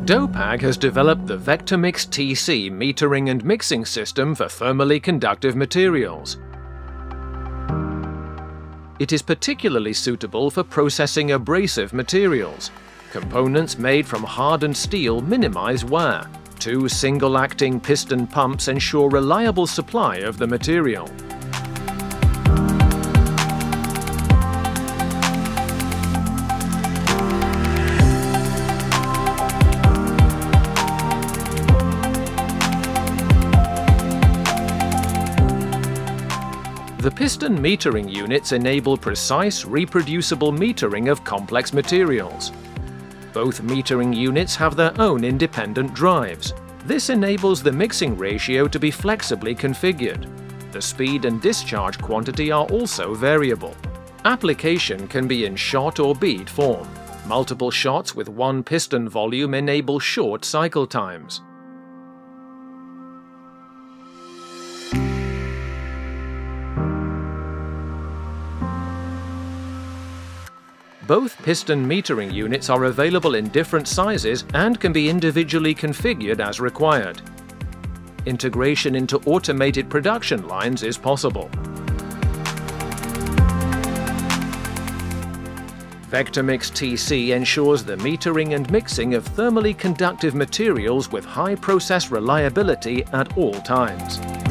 DOPAG has developed the vectomix TC metering and mixing system for thermally conductive materials. It is particularly suitable for processing abrasive materials. Components made from hardened steel minimize wear. Two single-acting piston pumps ensure reliable supply of the material. The piston metering units enable precise, reproducible metering of complex materials. Both metering units have their own independent drives. This enables the mixing ratio to be flexibly configured. The speed and discharge quantity are also variable. Application can be in shot or bead form. Multiple shots with one piston volume enable short cycle times. Both piston metering units are available in different sizes and can be individually configured as required. Integration into automated production lines is possible. vectomix TC ensures the metering and mixing of thermally conductive materials with high process reliability at all times.